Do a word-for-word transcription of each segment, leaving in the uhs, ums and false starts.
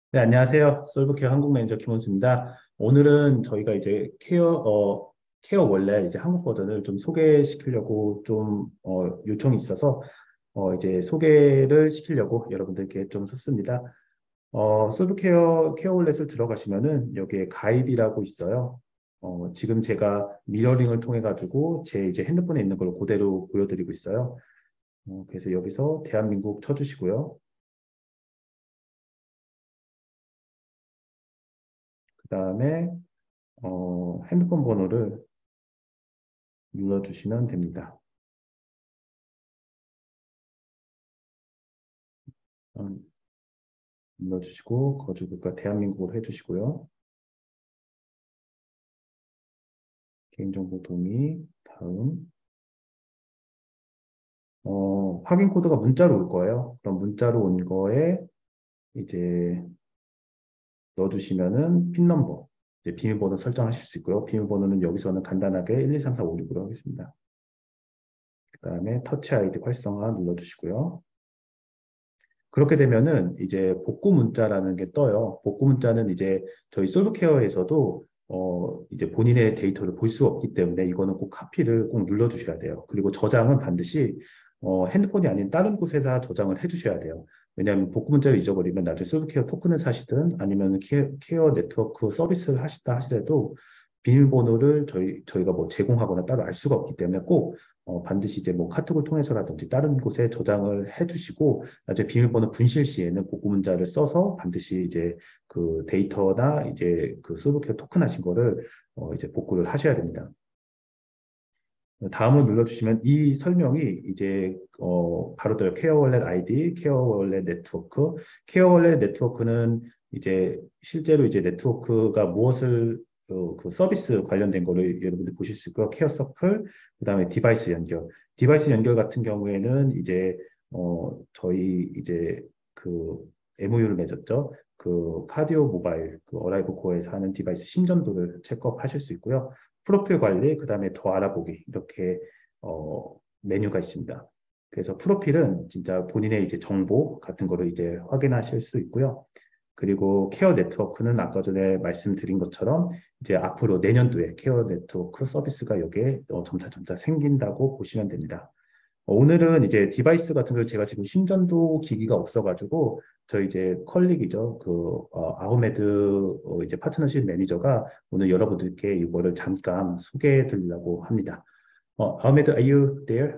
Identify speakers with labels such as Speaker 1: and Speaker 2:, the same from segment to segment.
Speaker 1: 네, 안녕하세요. 솔브케어 한국 매니저 김원수입니다. 오늘은 저희가 이제 케어, 어, 케어 원래 이제 한국 버전을 좀 소개시키려고 좀, 어, 요청이 있어서, 어, 이제 소개를 시키려고 여러분들께 좀 썼습니다. 어, 솔브케어 케어 월렛을 들어가시면은 여기에 가입이라고 있어요. 어, 지금 제가 미러링을 통해 가지고 제 이제 핸드폰에 있는 걸 그대로 보여드리고 있어요. 어, 그래서 여기서 대한민국 쳐주시고요. 그 다음에, 어, 핸드폰 번호를 눌러주시면 됩니다. 음, 눌러주시고 거주국가 대한민국으로 해주시고요. 개인정보 동의, 다음. 어, 확인 코드가 문자로 올 거예요. 그럼 문자로 온 거에 이제 넣어주시면은 핀 넘버, 이제 비밀번호 설정하실 수 있고요. 비밀번호는 여기서는 간단하게 일, 이, 삼, 사, 오, 육으로 하겠습니다. 그 다음에 터치 아이디 활성화 눌러주시고요. 그렇게 되면은 이제 복구 문자라는 게 떠요. 복구 문자는 이제 저희 솔브케어에서도 어 이제 본인의 데이터를 볼 수 없기 때문에 이거는 꼭 카피를 꼭 눌러주셔야 돼요. 그리고 저장은 반드시 어 핸드폰이 아닌 다른 곳에서 저장을 해주셔야 돼요. 왜냐하면 복구 문자를 잊어버리면 나중에 솔브케어 토큰을 사시든 아니면 케어, 케어 네트워크 서비스를 하시다 하시더라도 비밀번호를 저희 저희가 뭐 제공하거나 따로 알 수가 없기 때문에 꼭 어, 반드시 이제 뭐 카톡을 통해서라든지 다른 곳에 저장을 해두시고 나중에 비밀번호 분실 시에는 복구 문자를 써서 반드시 이제 그 데이터나 이제 그 솔브케어 토큰 하신 거를 어, 이제 복구를 하셔야 됩니다. 다음을 눌러주시면 이 설명이 이제 어, 바로 떠요. 케어 월렛 아이디, 케어 월렛 네트워크. 케어 월렛 네트워크는 이제 실제로 이제 네트워크가 무엇을 어, 그 서비스 관련된 거를 여러분들 보실 수 있고요. 케어 서클, 그다음에 디바이스 연결. 디바이스 연결 같은 경우에는 이제 어, 저희 이제 그 엠오유를 맺었죠. 그 카디오 모바일, 그 어라이브 코어에서 하는 디바이스 신전도를 체크업하실 수 있고요. 프로필 관리, 그 다음에 더 알아보기, 이렇게, 어, 메뉴가 있습니다. 그래서 프로필은 진짜 본인의 이제 정보 같은 거를 이제 확인하실 수 있고요. 그리고 케어 네트워크는 아까 전에 말씀드린 것처럼 이제 앞으로 내년도에 케어 네트워크 서비스가 여기에 어, 점차 점차 생긴다고 보시면 됩니다. 어, 오늘은 이제 디바이스 같은 걸 제가 지금 신전도 기기가 없어가지고 저희 이제 컬릭이죠. 그 어, 아흐메드 어, 이제 파트너십 매니저가 오늘 여러분들께 이거를 잠깐 소개해 드리려고 합니다. 어, 아흐메드, are you there?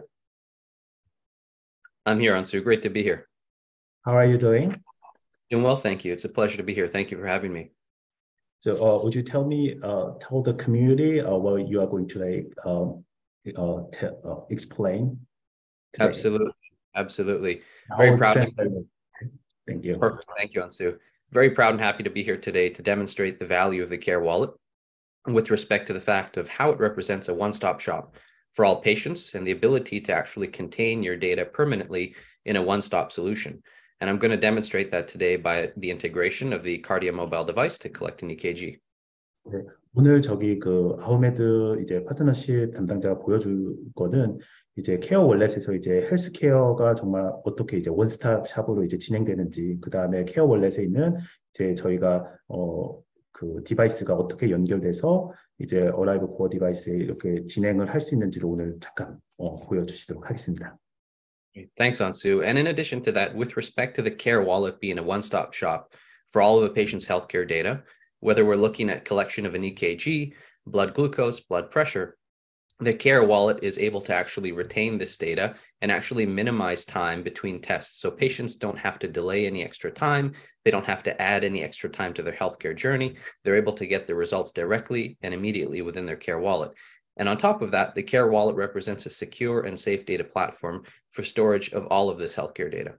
Speaker 2: I'm here, Ansu. Great to be here.
Speaker 1: How are you doing?
Speaker 2: Doing well, thank you. It's a pleasure to be here. Thank you for having me.
Speaker 1: So, uh, would you tell me, uh, tell the community uh, what you are going to like um, uh, te uh, explain today?
Speaker 2: Absolutely. Absolutely.
Speaker 1: I
Speaker 2: Very
Speaker 1: will
Speaker 2: proud.
Speaker 1: translate it. Thank you.
Speaker 2: Perfect. Thank you, Ansu. Very proud and happy to be here today to demonstrate the value of the Care Wallet with respect to the fact of how it represents a one-stop shop for all patients and the ability to actually contain your data permanently in a one-stop solution. And I'm going to demonstrate that today by the integration of the Cardia mobile device to collect an E K G.
Speaker 1: 네, 오늘 저기 그 아우메드 이제 파트너십 담당자가 보여줄 거는 이제 케어 월렛에서 이제 헬스케어가 정말 어떻게 이제 원스톱 샵으로 이제 진행되는지, 그 다음에 케어 월렛에 있는 이제 저희가 어 그 디바이스가 어떻게 연결돼서 이제 어라이브 코어 디바이스에 이렇게 진행을 할 수 있는지를 오늘 잠깐 어, 보여주시도록 하겠습니다.
Speaker 2: Thanks, Ansu. And in addition to that, with respect to the Care Wallet being a one-stop shop for all of a patient's healthcare data, whether we're looking at collection of an E K G, blood glucose, blood pressure, the Care Wallet is able to actually retain this data and actually minimize time between tests. So patients don't have to delay any extra time. They don't have to add any extra time to their healthcare journey. They're able to get the results directly and immediately within their Care Wallet. And on top of that, the Care Wallet represents a secure and safe data platform for storage of all of this healthcare data.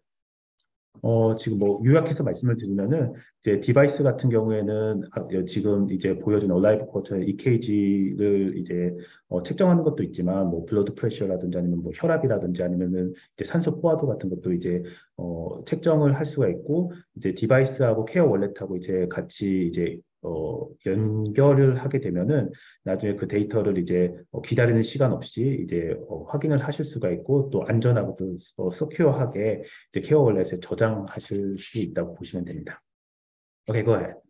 Speaker 1: 어, 지금 뭐 요약해서 말씀을 드리면은 이제 디바이스 같은 경우에는 아, 예, 지금 이제 보여준 얼라이브 코어처럼 이케이지를 이제 어, 측정하는 것도 있지만 뭐 블러드 프레셔라든지 아니면 뭐 혈압이라든지 아니면은 이제 산소 포화도 같은 것도 이제 어, 측정을 할 수가 있고 이제 디바이스하고 케어 월렛하고 이제 같이 이제 어, 연결을 하게 되면은 나중에 그 데이터를 이제 어, 기다리는 시간 없이 이제 어, 확인을 하실 수가 있고 또 안전하고 또 어, 서큐어하게 이제 케어 월렛에 저장하실 수 있다고 보시면 됩니다. Okay, go ahead.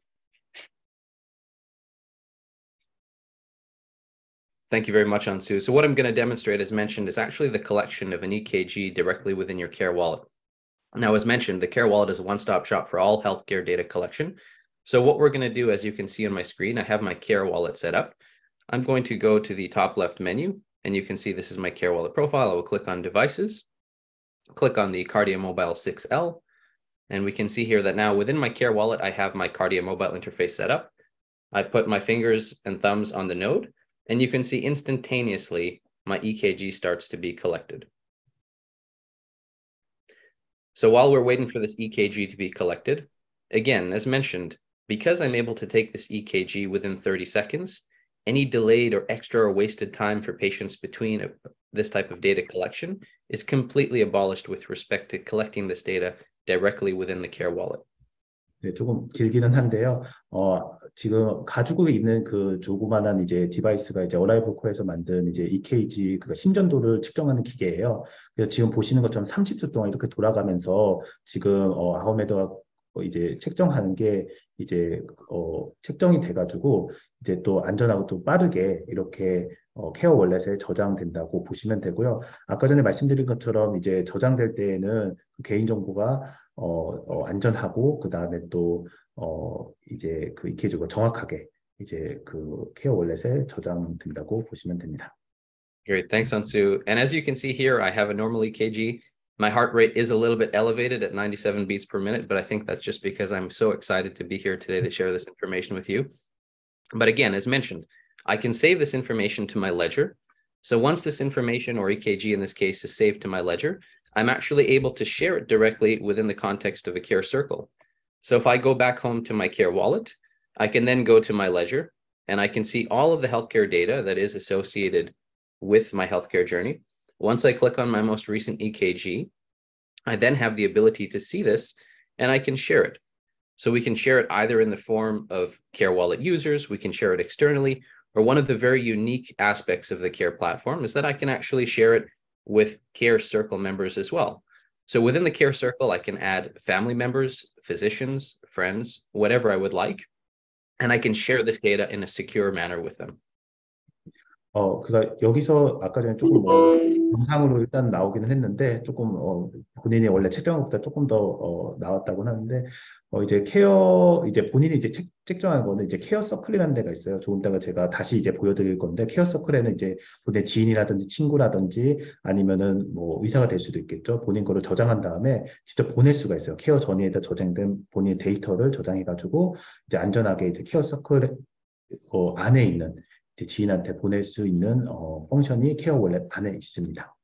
Speaker 2: Thank you very much, Ansu. So what I'm going to demonstrate, as mentioned, is actually the collection of an E K G directly within your Care Wallet. Now, as mentioned, the Care Wallet is a one-stop shop for all healthcare data collection. So what we're going to do, as you can see on my screen, I have my Care Wallet set up. I'm going to go to the top left menu, and you can see this is my Care Wallet profile. I will click on Devices, click on the Kardia Mobile six L, and we can see here that now within my Care Wallet, I have my Kardia Mobile interface set up. I put my fingers and thumbs on the node, and you can see instantaneously my E K G starts to be collected. So while we're waiting for this E K G to be collected, again, as mentioned, because I'm able to take this E K G within thirty seconds, any delayed or extra or wasted time for patients between this type of data collection is completely abolished with respect to collecting this data directly within the Care Wallet.
Speaker 1: 네, 조금 길기는 한데요. 어, 지금 가지고 있는 그 조그만한 이제 디바이스가 이제 어라이브 코에서 만든 이제 이케이지 그 심전도를 측정하는 기계예요. 그래서 지금 보시는 것처럼 삼십 초 동안 이렇게 돌아가면서 지금 어, 아웃메드가 이제 책정하는 게 이제 어, 책정이 돼가지고 이제 또 안전하고 또 빠르게 이렇게 어, 케어 월렛에 저장된다고 보시면 되고요. 아까 전에 말씀드린 것처럼 이제 저장될 때에는 그 개인정보가 어, 어, 안전하고 그 다음에 또 어, 이제 그 이케이지가 정확하게 이제 그 케어 월렛에 저장된다고 보시면 됩니다.
Speaker 2: Great, thanks, Ansu. And as you can see here, I have a normal E K G. My heart rate is a little bit elevated at ninety-seven beats per minute, but I think that's just because I'm so excited to be here today to share this information with you. But again, as mentioned, I can save this information to my ledger. So once this information, or E K G in this case, is saved to my ledger, I'm actually able to share it directly within the context of a Care Circle. So if I go back home to my Care Wallet, I can then go to my ledger and I can see all of the healthcare data that is associated with my healthcare journey. Once I click on my most recent E K G, I then have the ability to see this and I can share it. So we can share it either in the form of Care Wallet users, we can share it externally, or one of the very unique aspects of the Care platform is that I can actually share it with Care Circle members as well. So within the Care Circle, I can add family members, physicians, friends, whatever I would like, and I can share this data in a secure manner with them.
Speaker 1: 어, 그니까 여기서 아까 전에 조금 뭐 영상으로 일단 나오기는 했는데 조금 어, 본인이 원래 책정한 것보다 조금 더 어, 나왔다고 하는데 어, 이제 케어 이제 본인이 이제 책, 책정한 거는 이제 케어 서클이라는 데가 있어요. 조금 이따가 제가 다시 이제 보여드릴 건데 케어 서클에는 이제 본인 지인이라든지 친구라든지 아니면은 뭐 의사가 될 수도 있겠죠. 본인 거를 저장한 다음에 직접 보낼 수가 있어요. 케어 전이에다 저장된 본인 데이터를 저장해가지고 이제 안전하게 이제 케어 서클 어, 안에 있는 이제 지인한테 보낼 수 있는 어, 펑션이 케어 월렛 안에 있습니다.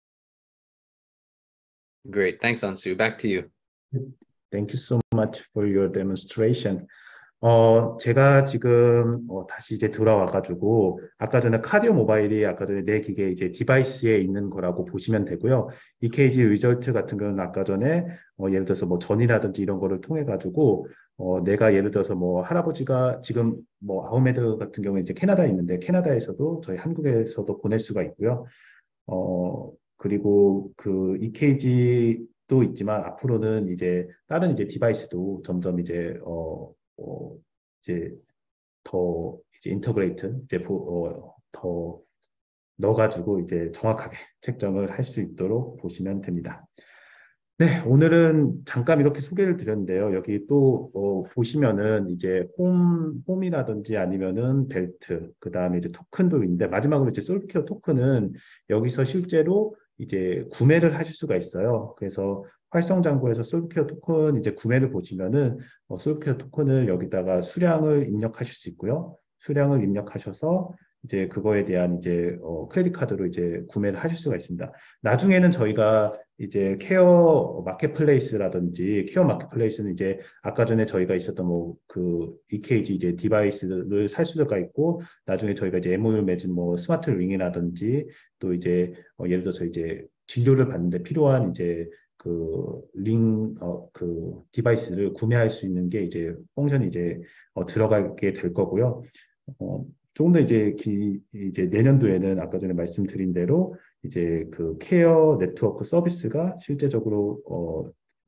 Speaker 2: Great, thanks, Ansu. Back to you.
Speaker 1: Thank you so much for your demonstration. 어, 제가 지금 어, 다시 이제 돌아와가지고 아까 전에 카디오 모바일이 아까 전에 내 기계 이제 디바이스에 있는 거라고 보시면 되고요. 이케이지 리절트 같은 경우는 아까 전에 어, 예를 들어서 뭐 전이라든지 이런 거를 통해 가지고 어, 내가 예를 들어서 뭐 할아버지가 지금 뭐 아웃메드 같은 경우에 이제 캐나다에 있는데 캐나다에서도 저희 한국에서도 보낼 수가 있고요. 어, 그리고 그 이케이지도 있지만 앞으로는 이제 다른 이제 디바이스도 점점 이제 어, 어, 이제 더 이제 인터그레이트 이제 어, 더 넣어가지고 이제 정확하게 책정을 할 수 있도록 보시면 됩니다. 네, 오늘은 잠깐 이렇게 소개를 드렸는데요. 여기 또 어, 보시면은 이제 홈, 홈이라든지 아니면은 벨트, 그 다음에 이제 토큰도 있는데 마지막으로 이제 솔케어 토큰은 여기서 실제로 이제 구매를 하실 수가 있어요. 그래서 활성장고에서 솔케어 토큰 이제 구매를 보시면은 어, 솔케어 토큰을 여기다가 수량을 입력하실 수 있고요. 수량을 입력하셔서 이제 그거에 대한 이제 어, 크레딧 카드로 이제 구매를 하실 수가 있습니다. 나중에는 저희가 이제 케어 마켓플레이스라든지 케어 마켓플레이스는 이제 아까 전에 저희가 있었던 뭐 그 이케이지 이제 디바이스를 살 수가 있고 나중에 저희가 이제 엠오유 맺은 뭐 스마트 링이라든지 또 이제 어, 예를 들어서 이제 진료를 받는데 필요한 이제 그 링, 어, 그 디바이스를 구매할 수 있는 게 이제 펑션이 이제 어, 들어가게 될 거고요. 어, 조금 더 이제 기, 이제 내년도에는 아까 전에 말씀드린 대로 이제 그 케어 네트워크 서비스가 실제적으로 어,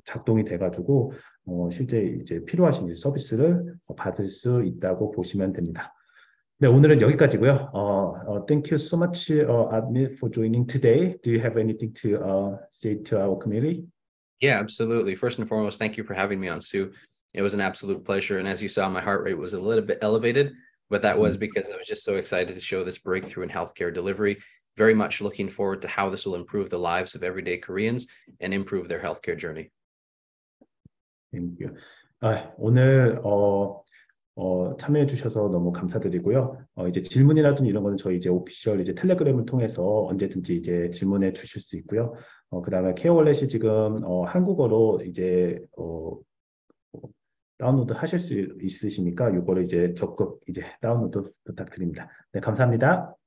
Speaker 1: 작동이 돼가지고 어, 실제 이제 필요하신 서비스를 받을 수 있다고 보시면 됩니다. 네, 오늘은 여기까지고요. 어, 어, thank you so much, uh, Admit, for joining today. Do you have anything to uh, say to our community?
Speaker 2: Yeah, absolutely. First and foremost, thank you for having me on, Sue. It was an absolute pleasure. And as you saw, my heart rate was a little bit elevated, but that was because I was just so excited to show this breakthrough in healthcare delivery. Very much looking forward to how this will improve the lives of everyday Koreans and improve their healthcare journey.
Speaker 1: Thank you. 아, 오늘 어, 어, 참여해 주셔서 너무 감사드리고요. 어, 이제 질문이라든지 이런 거는 저희 이제 오피셜 이제 텔레그램을 통해서 언제든지 이제 질문해 주실 수 있고요. 어, 그다음에 케어월렛이 지금 어, 한국어로 이제 어, 다운로드 하실 수 있으시니까 이거를 이제 적극 이제 다운로드 부탁드립니다. 네, 감사합니다.